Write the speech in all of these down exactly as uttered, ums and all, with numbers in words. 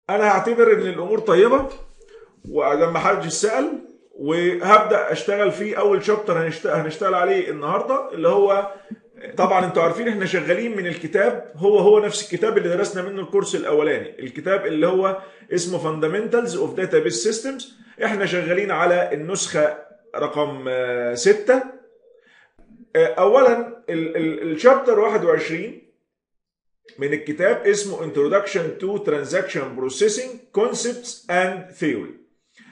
انا هعتبر ان الامور طيبه ولما حد سأل، وهبدا اشتغل فيه. اول شابتر هنشتغل عليه النهارده اللي هو، طبعا انتوا عارفين احنا شغالين من الكتاب، هو هو نفس الكتاب اللي درسنا منه الكورس الاولاني، الكتاب اللي هو اسمه Fundamentals of Database Systems. احنا شغالين على النسخه رقم ستة. اولا الشابتر واحد وعشرين من الكتاب اسمه Introduction to Transaction Processing Concepts and Theory.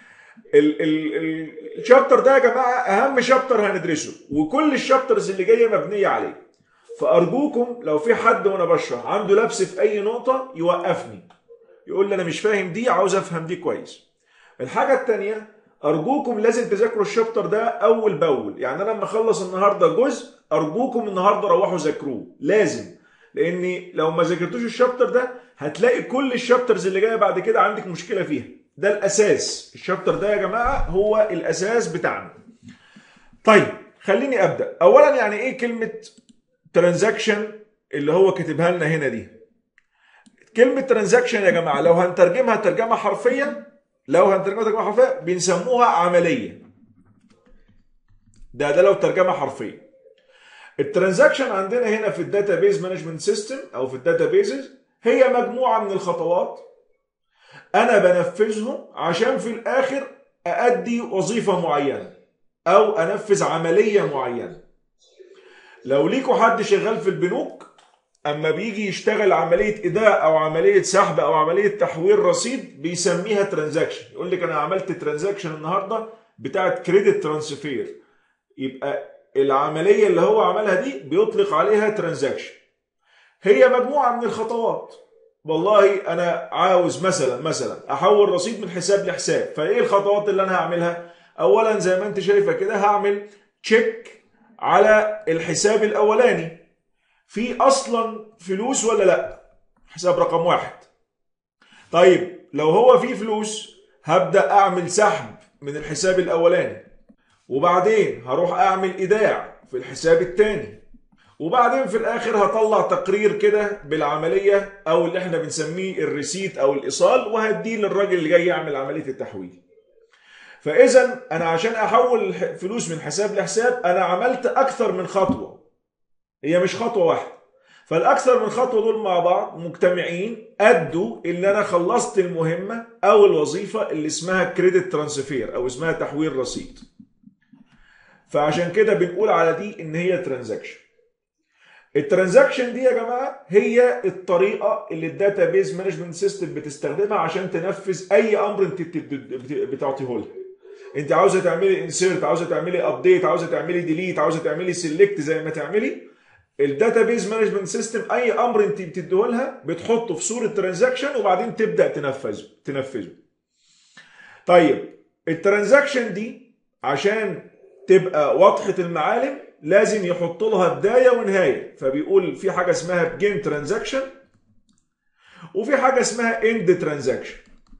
الشابتر ده يا جماعه اهم شابتر هندرسه، وكل الشابترز اللي جايه مبنيه عليه. فارجوكم لو في حد وانا بشرح عنده لبس في اي نقطه يوقفني، يقول لي انا مش فاهم دي، عاوز افهم دي كويس. الحاجه الثانيه، ارجوكم لازم تذاكروا الشابتر ده اول باول. يعني انا لما اخلص النهارده جزء، ارجوكم النهارده روحوا ذاكروه لازم، لاني لو ما ذاكرتوش الشابتر ده هتلاقي كل الشابترز اللي جايه بعد كده عندك مشكله فيها. ده الاساس، الشابتر ده يا جماعه هو الاساس بتاعنا. طيب خليني ابدا. اولا يعني ايه كلمه ترانزاكشن اللي هو كاتبها لنا هنا دي؟ كلمه ترانزاكشن يا جماعه لو هنترجمها ترجمه حرفيه، لو هنترجمها ترجمه حرفيه بنسموها عمليه. ده ده لو ترجمه حرفيه. الترانزاكشن عندنا هنا في الداتابيز مانجمنت سيستم او في الداتابيزز هي مجموعه من الخطوات انا بنفذهم عشان في الاخر اادي وظيفه معينه او انفذ عمليه معينه. لو ليكوا حد شغال في البنوك، اما بيجي يشتغل عمليه ايداع او عمليه سحب او عمليه تحويل رصيد بيسميها ترانزاكشن. يقول لك انا عملت ترانزاكشن النهارده بتاعت كريدت ترانسفير، يبقى العمليه اللي هو عملها دي بيطلق عليها ترانزاكشن. هي مجموعه من الخطوات. والله انا عاوز مثلا مثلا احول رصيد من حساب لحساب، فايه الخطوات اللي انا هعملها؟ اولا زي ما انت شايفه كده هعمل تشيك على الحساب الاولاني، في اصلا فلوس ولا لا، حساب رقم واحد. طيب لو هو في فلوس هبدا اعمل سحب من الحساب الاولاني، وبعدين هروح اعمل ايداع في الحساب الثاني، وبعدين في الاخر هطلع تقرير كده بالعمليه او اللي احنا بنسميه الريسيت او الايصال، وهديه للراجل اللي جاي يعمل عمليه التحويل. فاذا انا عشان احول فلوس من حساب لحساب انا عملت اكثر من خطوه، هي مش خطوه واحده. فالاكثر من خطوه دول مع بعض مجتمعين ادوا ان انا خلصت المهمه او الوظيفه اللي اسمها كريدت ترانسفير او اسمها تحويل رصيد. فعشان كده بنقول على دي ان هي ترانزاكشن. الترانزاكشن دي يا جماعه هي الطريقه اللي الداتابيز مانجمنت سيستم بتستخدمها عشان تنفذ اي امر انت بتعطيه لها. انت عاوزه تعملي انسيرت، عاوزه تعملي ابديت، عاوزه تعملي ديليت، عاوزه تعملي سيلكت، زي ما تعملي الداتابيز مانجمنت سيستم اي امر انت بتديه لها بتحطه في صوره ترانزاكشن وبعدين تبدا تنفذه تنفذه. طيب الترانزاكشن دي عشان تبقى واضحه المعالم لازم يحط لها بدايه ونهايه. فبيقول في حاجه اسمها بيجين ترانزاكشن وفي حاجه اسمها اند ترانزاكشن،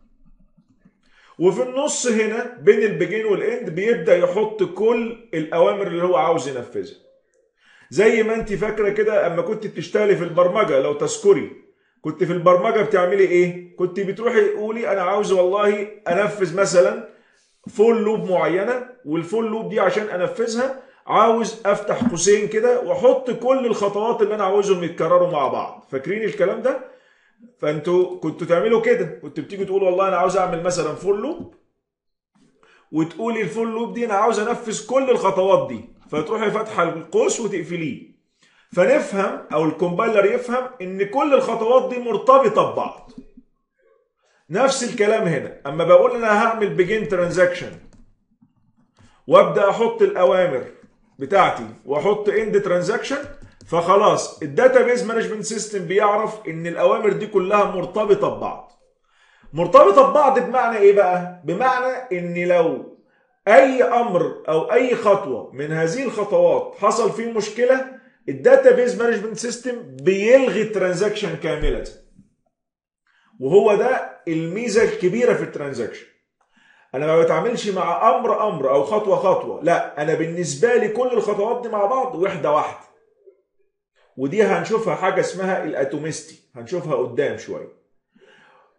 وفي النص هنا بين البيجين والاند بيبدا يحط كل الاوامر اللي هو عاوز ينفذها. زي ما انت فاكره كده اما كنت بتشتغلي في البرمجه، لو تذكري كنت في البرمجه بتعملي ايه؟ كنت بتروحي تقولي انا عاوز والله انفذ مثلا فول لوب معينه، والفول لوب دي عشان انفذها عاوز افتح قوسين كده واحط كل الخطوات اللي انا عاوزهم يتكرروا مع بعض. فاكرين الكلام ده؟ فانتوا كنتوا تعملوا كده، كنت بتيجي تقول والله انا عاوز اعمل مثلا فول لوب، وتقولي الفول لوب دي انا عاوز انفذ كل الخطوات دي، فتروحي فاتحه القوس وتقفليه. فنفهم او الكومبايلر يفهم ان كل الخطوات دي مرتبطه ببعض. نفس الكلام هنا، اما بقول انا هعمل بيجين ترانزاكشن وابدا احط الاوامر بتاعتي واحط اند ترانزاكشن، فخلاص الداتابيز مانجمنت سيستم بيعرف ان الاوامر دي كلها مرتبطه ببعض. مرتبطه ببعض بمعنى ايه بقى؟ بمعنى ان لو اي امر او اي خطوه من هذه الخطوات حصل فيه مشكله، الداتابيز مانجمنت سيستم بيلغي الترانزاكشن كامله. وهو ده الميزه الكبيره في الترانزاكشن. انا ما بتعاملش مع امر امر او خطوه خطوه، لا، انا بالنسبه لي كل الخطوات دي مع بعض وحده واحده. ودي هنشوفها حاجه اسمها الاتوميستي، هنشوفها قدام شويه.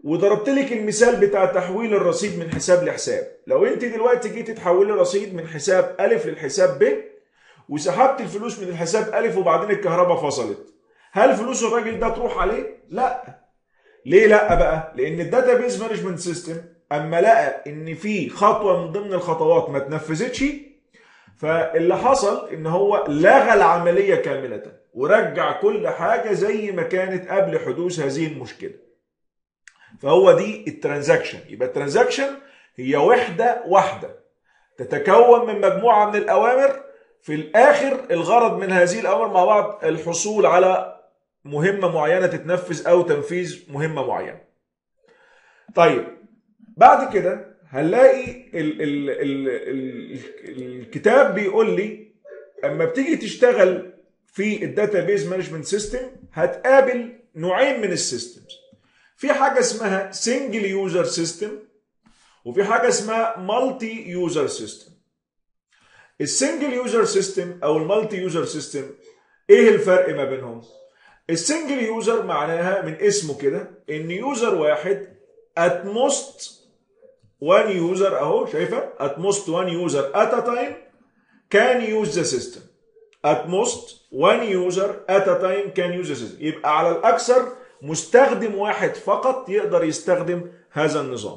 وضربت لك المثال بتاع تحويل الرصيد من حساب لحساب. لو انت دلوقتي جيت تحولي رصيد من حساب ألف للحساب ب وسحبت الفلوس من الحساب ألف وبعدين الكهرباء فصلت، هل فلوس الراجل ده تروح عليه؟ لا. ليه لا بقى؟ لأن الداتابيز مانجمنت سيستم أما لقى إن في خطوة من ضمن الخطوات ما اتنفذتش، فاللي حصل إن هو لغى العملية كاملة ورجع كل حاجة زي ما كانت قبل حدوث هذه المشكلة. فهو دي الترانزاكشن. يبقى الترانزاكشن هي وحدة واحدة تتكون من مجموعة من الأوامر، في الآخر الغرض من هذه الأوامر مع بعض الحصول على مهمة معينة تتنفذ أو تنفيذ مهمة معينة. طيب بعد كده هنلاقي ال ال ال ال الكتاب بيقول لي أما بتيجي تشتغل في الداتابيز مانجمنت سيستم هتقابل نوعين من السيستمز. في حاجة اسمها سنجل يوزر سيستم وفي حاجة اسمها مالتي يوزر سيستم. السنجل يوزر سيستم او المالتي يوزر سيستم ايه الفرق ما بينهم؟ السنجل يوزر معناها من اسمه كده ان يوزر واحد at most one user اهو شايفه at most one user at a time can use the system. at most one user at a time can use the system. يبقى على الاكثر مستخدم واحد فقط يقدر يستخدم هذا النظام.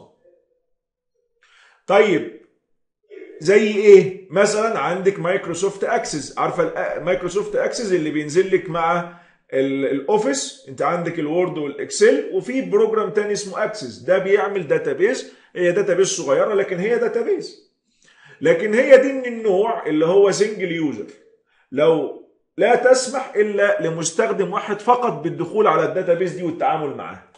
طيب زي ايه؟ مثلا عندك مايكروسوفت اكسس، عارفه مايكروسوفت اكسس اللي بينزل لك مع الاوفيس، انت عندك الوورد والاكسل، وفي بروجرام تاني اسمه اكسس ده بيعمل داتابيز، هي داتابيز صغيره لكن هي داتابيز. لكن هي دي من النوع اللي هو سنجل يوزر، لو لا تسمح الا لمستخدم واحد فقط بالدخول على الداتابيز دي والتعامل معاها.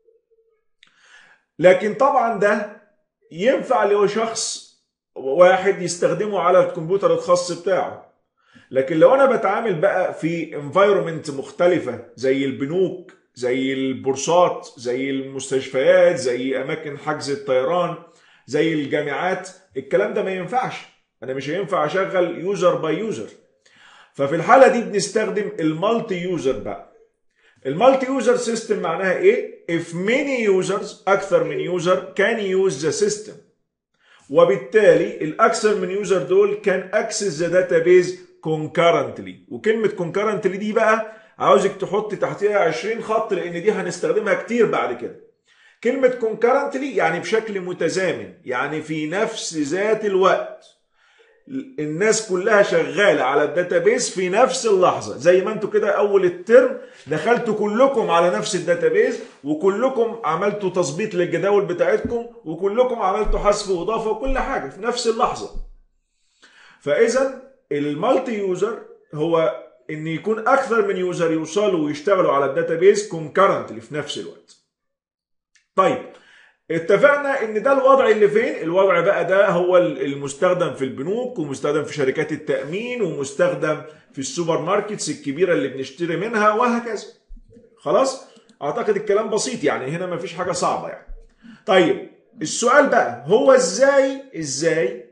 لكن طبعا ده ينفع لشخص واحد يستخدمه على الكمبيوتر الخاص بتاعه. لكن لو انا بتعامل بقى في انفايرومنت مختلفة زي البنوك، زي البورصات، زي المستشفيات، زي اماكن حجز الطيران، زي الجامعات، الكلام ده ما ينفعش. انا مش هينفع اشغل يوزر باي يوزر. ففي الحالة دي بنستخدم المالتي يوزر بقى. المالتي يوزر سيستم معناها ايه؟ if many users اكثر من يوزر can use the system، وبالتالي الاكثر من يوزر دول كان access the database concurrently. وكلمه concurrently دي بقى عاوزك تحط تحتها عشرين خط لان دي هنستخدمها كتير بعد كده. كلمه concurrently يعني بشكل متزامن، يعني في نفس ذات الوقت الناس كلها شغاله على الداتابيز في نفس اللحظه. زي ما انتوا كده اول الترم دخلتوا كلكم على نفس الداتابيز وكلكم عملتوا تظبيط للجداول بتاعتكم وكلكم عملتوا حذف واضافه وكل حاجه في نفس اللحظه. فاذا المالتي يوزر هو ان يكون اكثر من يوزر يوصلوا ويشتغلوا على الداتابيز كونكرنتلي في نفس الوقت. طيب اتفقنا ان ده الوضع اللي فين؟ الوضع بقى ده هو المستخدم في البنوك ومستخدم في شركات التأمين ومستخدم في السوبر ماركتس الكبيرة اللي بنشتري منها وهكذا. خلاص؟ اعتقد الكلام بسيط يعني، هنا ما فيش حاجة صعبة يعني. طيب السؤال بقى هو ازاي ازاي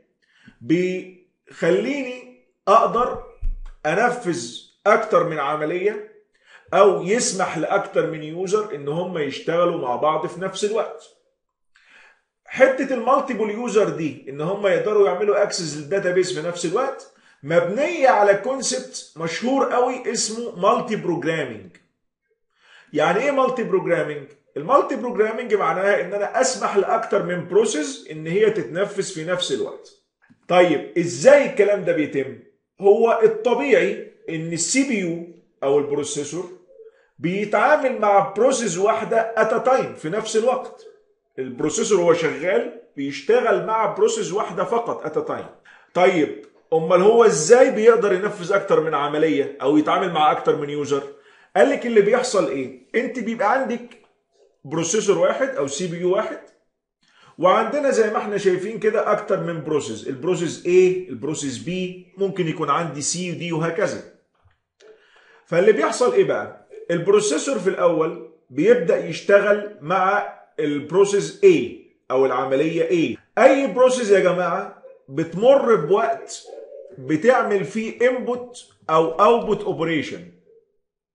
بيخليني اقدر انفذ اكتر من عملية او يسمح لاكتر من يوزر ان هم يشتغلوا مع بعض في نفس الوقت. حته المالتيبل يوزر دي ان هم يقدروا يعملوا اكسس للداتابيس في نفس الوقت مبنيه على كونسبت مشهور قوي اسمه مالتي بروجرامينج. يعني ايه مالتي بروجرامينج؟ المالتي بروجرامينج معناها ان انا اسمح لاكتر من بروسيس ان هي تتنفذ في نفس الوقت. طيب ازاي الكلام ده بيتم؟ هو الطبيعي ان السي بي يو او البروسيسور بيتعامل مع بروسيس واحده ات تايم في نفس الوقت. البروسيسور هو شغال بيشتغل مع بروسيس واحده فقط ات تايم. طيب امال هو ازاي بيقدر ينفذ اكتر من عمليه او يتعامل مع اكتر من يوزر؟ قال لك اللي بيحصل ايه؟ انت بيبقى عندك بروسيسور واحد او سي بي يو واحد، وعندنا زي ما احنا شايفين كده اكتر من بروسيس، البروسيس A، البروسيس B، ممكن يكون عندي C ودي وهكذا. فاللي بيحصل ايه بقى؟ البروسيسور في الاول بيبدأ يشتغل مع البروسيس A او العملية A. اي بروسيس يا جماعة بتمر بوقت بتعمل فيه input او output operation.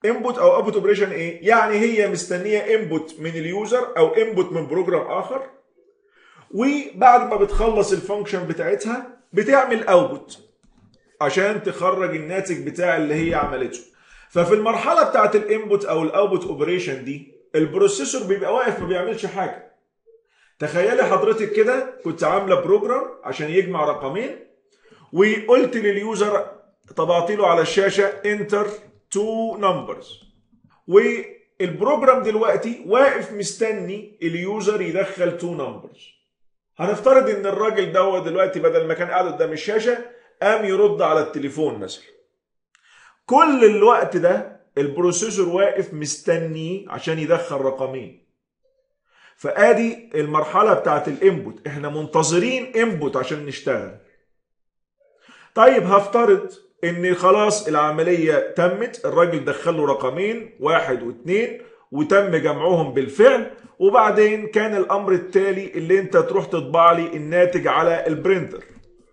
انبوت او اوتبوت اوبريشن ايه؟ يعني هي مستنيه انبوت من اليوزر او انبوت من بروجرام اخر، وبعد ما بتخلص الفانكشن بتاعتها بتعمل اوتبوت عشان تخرج الناتج بتاع اللي هي عملته. ففي المرحله بتاعت الانبوت او الاوتبوت اوبريشن دي البروسيسور بيبقى واقف ما بيعملش حاجه. تخيلي حضرتك كده كنت عامله بروجرام عشان يجمع رقمين، وقلت لليوزر، طبعت له على الشاشه انتر تو نمبرز، والبروجرام دلوقتي واقف مستني اليوزر يدخل تو نمبرز. هنفترض ان الراجل دوت دلوقتي بدل ما كان قاعد قدام الشاشه قام يرد على التليفون مثلا. كل الوقت ده البروسيسور واقف مستني عشان يدخل رقمين. فادي المرحله بتاعت الانبوت، احنا منتظرين انبوت عشان نشتغل. طيب هفترض ان خلاص العمليه تمت، الراجل دخل له رقمين واحد واثنين وتم جمعهم بالفعل، وبعدين كان الامر التالي اللي انت تروح تطبع لي الناتج على البرينتر.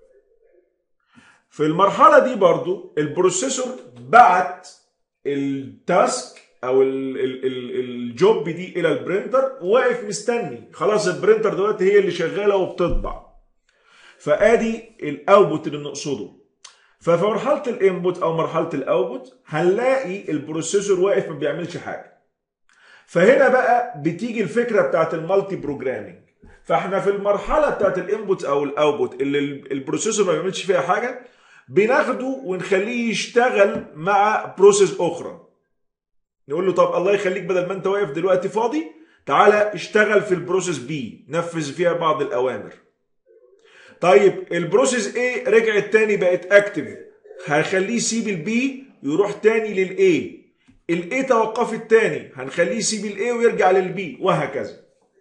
في المرحله دي برضو البروسيسور بعت التاسك او الجوب دي الى البرينتر وواقف مستني، خلاص البرينتر دلوقتي هي اللي شغاله وبتطبع. فادي الاوتبوت اللي بنقصده. ففي مرحله الانبوت او مرحله الاوتبوت هنلاقي البروسيسور واقف ما بيعملش حاجه. فهنا بقى بتيجي الفكره بتاعت المالتي بروجرامينج. فاحنا في المرحله بتاعت الانبوت او الاوتبوت اللي البروسيسور ما بيعملش فيها حاجه بناخده ونخليه يشتغل مع بروسيس اخرى. نقول له طب الله يخليك بدل ما انت واقف دلوقتي فاضي تعالى اشتغل في البروسيس بي، نفذ فيها بعض الاوامر. طيب البروسيس A رجعت تاني بقت اكتف، هخليه يسيب البي يروح تاني للاي. الاي توقفت تاني هنخليه يسيب الاي ويرجع للبي، وهكذا.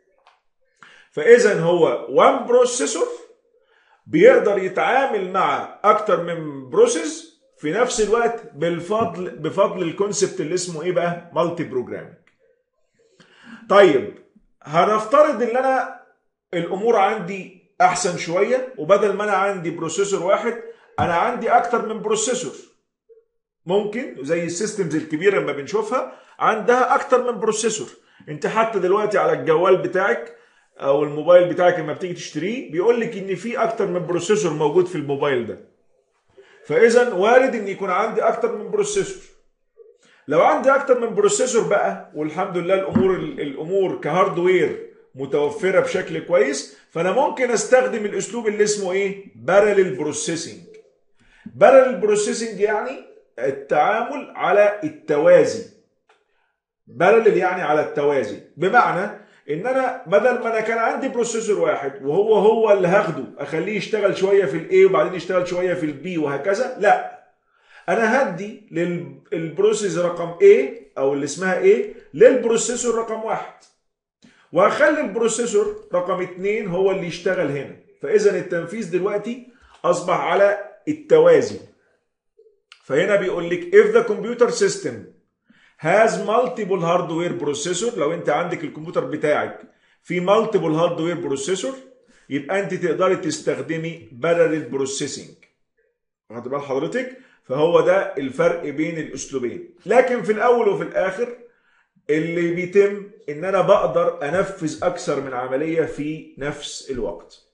فاذا هو وان بروسيسور بيقدر يتعامل مع اكتر من بروسيس في نفس الوقت بالفضل بفضل الكونسبت اللي اسمه ايه بقى؟ مالتي بروجرامينج. طيب هنفترض ان انا الامور عندي احسن شويه، وبدل ما انا عندي بروسيسور واحد انا عندي اكتر من بروسيسور. ممكن زي السيستمز الكبيره لما بنشوفها عندها اكتر من بروسيسور. انت حتى دلوقتي على الجوال بتاعك او الموبايل بتاعك لما بتيجي تشتريه بيقول لك ان في اكتر من بروسيسور موجود في الموبايل ده. فاذا وارد ان يكون عندي اكتر من بروسيسور. لو عندي اكتر من بروسيسور بقى والحمد لله الامور الامور كهاردوير متوفره بشكل كويس، فانا ممكن استخدم الاسلوب اللي اسمه ايه؟ باراليل بروسيسنج. باراليل بروسيسنج يعني التعامل على التوازي. باراليل يعني على التوازي، بمعنى ان انا بدل ما انا كان عندي بروسيسور واحد وهو هو اللي هاخده اخليه يشتغل شويه في الاي وبعدين يشتغل شويه في البي وهكذا، لا، انا هدي للبروسيس رقم A او اللي اسمها A للبروسيسور رقم واحد، وهخلي البروسيسور رقم اتنين هو اللي يشتغل هنا. فاذا التنفيذ دلوقتي اصبح على التوازي. فهنا بيقول لك if the computer system has multiple hardware processor، لو انت عندك الكمبيوتر بتاعك في multiple hardware processor يبقى انت تقدري تستخدمي parallel processing. واخد بال حضرتك؟ فهو ده الفرق بين الاسلوبين. لكن في الاول وفي الاخر اللي بيتم ان انا بقدر انفذ اكثر من عمليه في نفس الوقت.